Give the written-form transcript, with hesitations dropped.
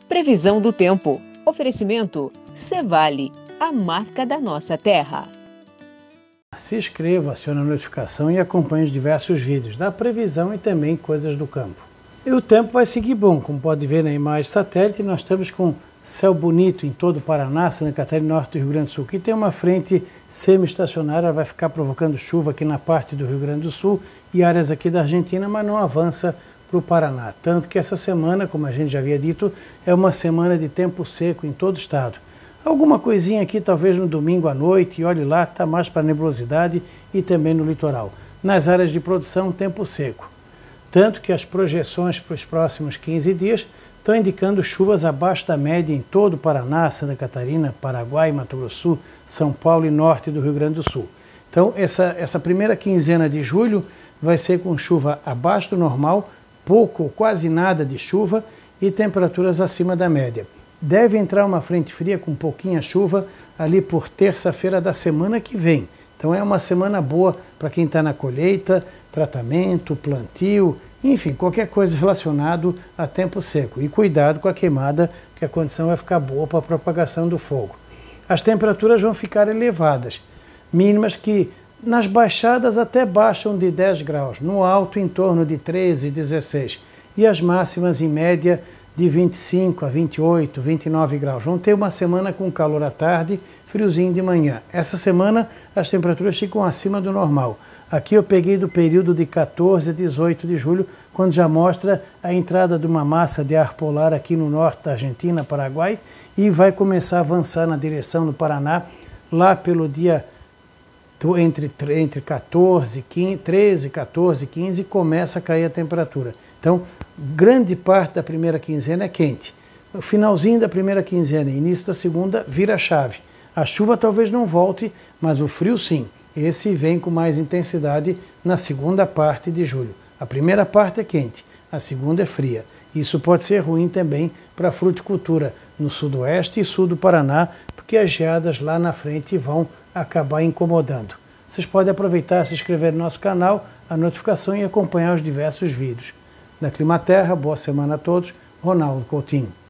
Previsão do tempo. Oferecimento Cevale, a marca da nossa terra. Se inscreva, acione a notificação e acompanhe os diversos vídeos da previsão e também coisas do campo. E o tempo vai seguir bom, como pode ver na imagem satélite, nós estamos com céu bonito em todo o Paraná, Santa Catarina, norte do Rio Grande do Sul. Aqui tem uma frente semi-estacionária, vai ficar provocando chuva aqui na parte do Rio Grande do Sul e áreas aqui da Argentina, mas não avança para o Paraná. Tanto que essa semana, como a gente já havia dito, é uma semana de tempo seco em todo o estado. Alguma coisinha aqui talvez no domingo à noite, e olhe lá, está mais para nebulosidade e também no litoral. Nas áreas de produção, tempo seco. Tanto que as projeções para os próximos 15 dias estão indicando chuvas abaixo da média em todo o Paraná, Santa Catarina, Paraguai, Mato Grosso do Sul, São Paulo e norte do Rio Grande do Sul. Então essa primeira quinzena de julho vai ser com chuva abaixo do normal, pouco ou quase nada de chuva e temperaturas acima da média. Deve entrar uma frente fria com pouquinha chuva ali por terça-feira da semana que vem. Então é uma semana boa para quem está na colheita, tratamento, plantio, enfim, qualquer coisa relacionada a tempo seco. E cuidado com a queimada, que a condição vai ficar boa para a propagação do fogo. As temperaturas vão ficar elevadas, mínimas que nas baixadas até baixam de 10 graus, no alto em torno de 13, 16, e as máximas em média de 25 a 28, 29 graus. Vão ter uma semana com calor à tarde, friozinho de manhã. Essa semana as temperaturas ficam acima do normal. Aqui eu peguei do período de 14 a 18 de julho, quando já mostra a entrada de uma massa de ar polar aqui no norte da Argentina, Paraguai, e vai começar a avançar na direção do Paraná, lá pelo dia entre 14, 15, 13, 14, 15, começa a cair a temperatura. Então, grande parte da primeira quinzena é quente. O finalzinho da primeira quinzena e início da segunda vira a chave. A chuva talvez não volte, mas o frio sim. Esse vem com mais intensidade na segunda parte de julho. A primeira parte é quente, a segunda é fria. Isso pode ser ruim também para a fruticultura no sudoeste e sul do Paraná, porque as geadas lá na frente vão acabar incomodando. Vocês podem aproveitar, se inscrever no nosso canal, a notificação e acompanhar os diversos vídeos. Da Climaterra, boa semana a todos, Ronaldo Coutinho.